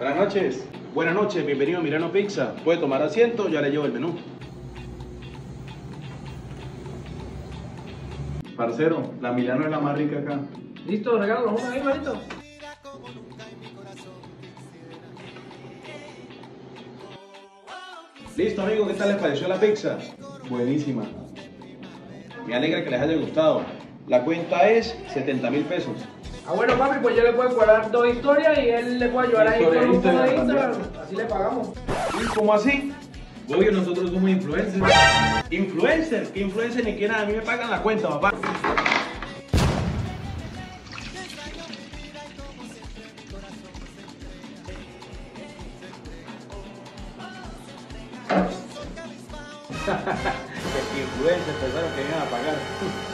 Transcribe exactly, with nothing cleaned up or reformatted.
Buenas noches. Buenas noches, bienvenido a Milano Pizza. Puede tomar asiento, ya le llevo el menú. Parcero, la Milano es la más rica acá. Listo, regálanos una ahí, manito. Listo, amigo, ¿qué tal les pareció la pizza? Buenísima. Me alegra que les haya gustado. La cuenta es setenta mil pesos. Ah, bueno, papi, pues yo le puedo cuadrar dos historias y él le puede ayudar ahí con Historia de un poco de Instagram Instagram. Así le pagamos. ¿Y cómo así? Obvio, nosotros somos influencers. ¿Influencer? ¿Qué influencer ni qué nada? A mí me pagan la cuenta, papá. Influencer, pensaron que iban a pagar.